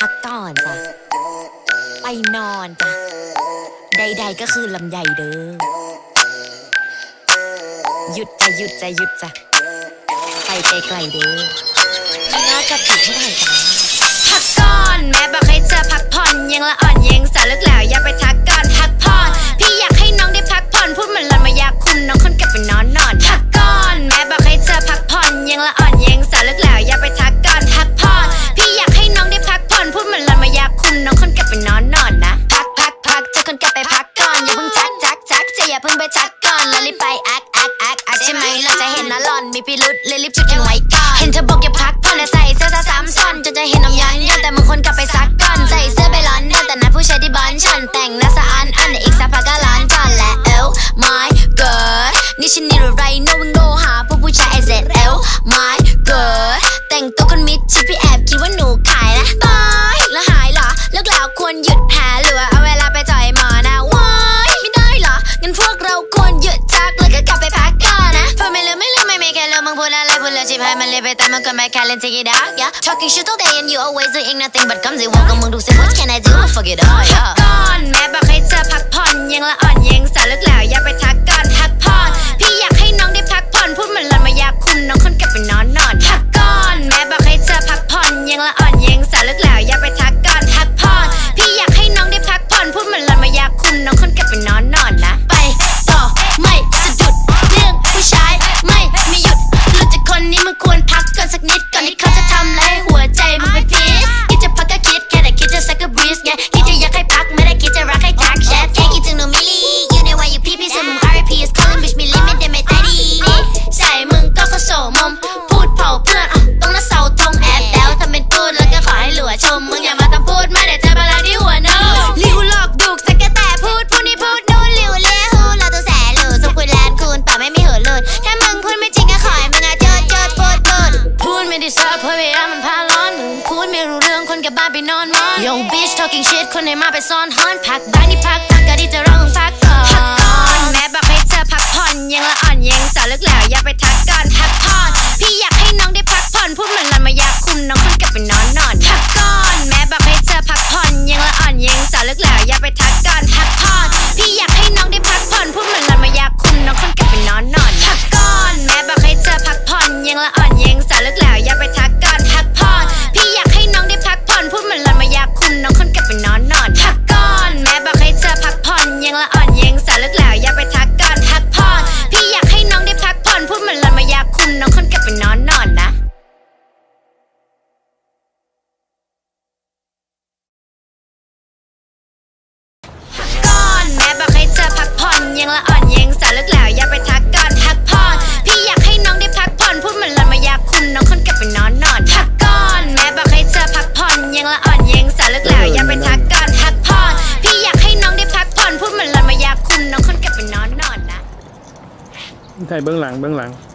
พักก่อนจ้ะไปนอนจ้ะใดๆก็คือลำใหญ่เด้อหยุดจ้ะหยุดจ้ะหยุดจ้ะไปไกลๆเด้อน่าจะผิดให้ได้จ้ะพักก่อนแม่บอกให้เธอพักผ่อนยังละอ่อนยังสาวลึกแล้วอย่าไปทักก่อนพักผ่อนพี่อยากให้น้องได้พักผ่อนพูดเหมือนลำมายาคุมน้องคนกลับไปนอนพักก่อนแม่บอกให้เธอพักผ่อนยังละอ่อนยังสาวลึกแล้วอย่าไปทักก่อนพักผ่อนพี่อยากให้น้องได้พักผ่อนพูดเหมือนลำมายาคุมน้องคนกลับไปนอนนะพักเธอคนกลับไปพักก่อนอย่าเพิ่งจักจะอย่าเพิ่งไปทักก่อนแล้วรีบไปอักใช่ไหมเราจะเห็นนะหล่อนมีพิรุษเลยรีบจุดกันไว้ก่อนเห็นเธอบอกอย่าพักผ่อนใส่เสื้อซ้ำซ้อนจนจะเห็นน้ำยันแต่มึงคนกลับไปซักก่อนใส่เสื้อไปร้อนแต่นัดผู้ชายที่บ้านฉันแต่งหน้าสะอาดอีกสักพักก็ร้านจอนและmy girl นี่ฉันนี่อะไรโน้โง่หาผู้ชายmy girl แต่งตัวคนมิดชิดพี่แอบคิดว่าหนูขายนะตายแล้วหายเหรอเลิกแล้วควรหยุดหาหรือเอาเวลาไปจ่อยหมอนะว้ายไม่ได้เหรองั้นพวกเราควรหยุดทักแล้วก็กลับไปพักก่อนนะเพราะไม่ลืมไม่แค่ลืมมึงพูดอะไรพูดแล้วชิบหายมันเลยไปแต่มันก็ไม่แค่เล่น take it out yeah talking shit all day and you always doing nothing but comes it walk กับมึงดูสิ what can I do fuck it all yeah พักก่อนแม่บอกให้เธอพักผ่อนยังละอ่อนยังสาวลึกแล้วอย่าไปทักก่อนพักผ่อนพี่อยากให้น้องได้พักผ่อนพูดเหมือนลำมายาคุมน้องคนกลับไปนอนพักก่อนแม่บอกให้เธอพักผ่อนยังละอ่อนยังสาวลึกแล้วอย่าไปทักก่อนพักผ่อนพี่อยากให้น้องได้พักผ่อนพูดเหมือนลำมายาคุมน้องคนกลับไปนอนนะไปต่อไม่สะดุดเรื่องผู้ชายไม่หยุดรู้จักคนนี้มึงควรพักก่อนสักนิดก่อนที่เขาจะทำไรหัวใจมึงไปพีชคิดจะพักก็คิดแค่แต่คิดจะสักก็บรีสไงคิดจะอยากให้พักไม่ได้คิดจะรักให้ทักแชทแค่คิดถึงหนูมิลลี่ you know why you pee so มึง RIP is calling bitch มีลิมิตได้ไม่ได้ดีนี่ใส่มึงก็โสมมพูดเผาเพื่อนต้องน่าเศร้าทงแอบแล้วทำเป็นพูดแล้วก็ขอให้หลัวชมมึงอย่ามาทำพูดไม่ได้เจอพลังที่หัวโน้ลิวหลอกดุกสักแต่พูดนี่พูดนู่นลิวเลี้ยหูเราตัวแสหลูสุขุยแลนคูณป่าไม่มีหัวหลุดถ้ามึงพูดไม่จริงก็ขอให้มึงเจิดพูดไม่ได้ซับเพราะเวลามันพาร้อนมึงพูดไม่รู้เรื่องคนกับบ้านไปนอนมัน Yo bitch talking shit คนไหนมาไปซ่อนฮอนพักได้นี่พักก็ดีจะร้องพักก่อนแม่บอกให้เธอพักผ่อนยังละอ่อนยังสาวลึกแล้วอย่าไปทักก่อนพักผ่อนพี่อยากให้น้องได้พักผ่อนพูดเหมือนลำมายาคุมน้องคนกลับไปนอนพักก่อนแม่บอกให้เธอพักผ่อนยังละอ่อนยังสาวลึกแล้วอย่าไปทักก่อนพักผ่อนพี่อยากให้น้องได้พักผ่อนพูดเหมือนลำมายาคุมน้องคนกลับไปนอนพักก่อนแม่บอกให้เธอพักผ่อนยังละอ่อนยังสาวลึกแล้วอย่าไปทักก่อนพักผ่อนพี่อยากให้น้องได้พักผ่อนพูดเหมือนลำมายาคุมน้องคนกลับไปนอนพักก่อนแม่บอกให้เธอพักผ่อนยังละอ่อนยังสาวลึกแล้วอย่าไปทักก่อนพักผ่อนพี่อยากให้น้องได้พักผ่อนพูดเหมือนลำมายาคุมน้องคนกลับไปนอนนะแม่บอกให้เธอพักผ่อนยังละอ่อนยังสาวลึกแล้วอย่าไปทักก่อนพักผ่อนพี่อยากให้น้องได้พักผ่อนพูดเหมือนลำมายาคุมน้องคนกลับไปนอนพักก่อนแม่บอกให้เธอพักผ่อนยังละอ่อนยังสาวลึกแล้วอย่าไปทักก่อนพักผ่อนพี่อยากให้น้องได้พักผ่อนพูดเหมือนลำมายาคุมน้องคนกลับไปนอนนะถ่ายเบื้องหลัง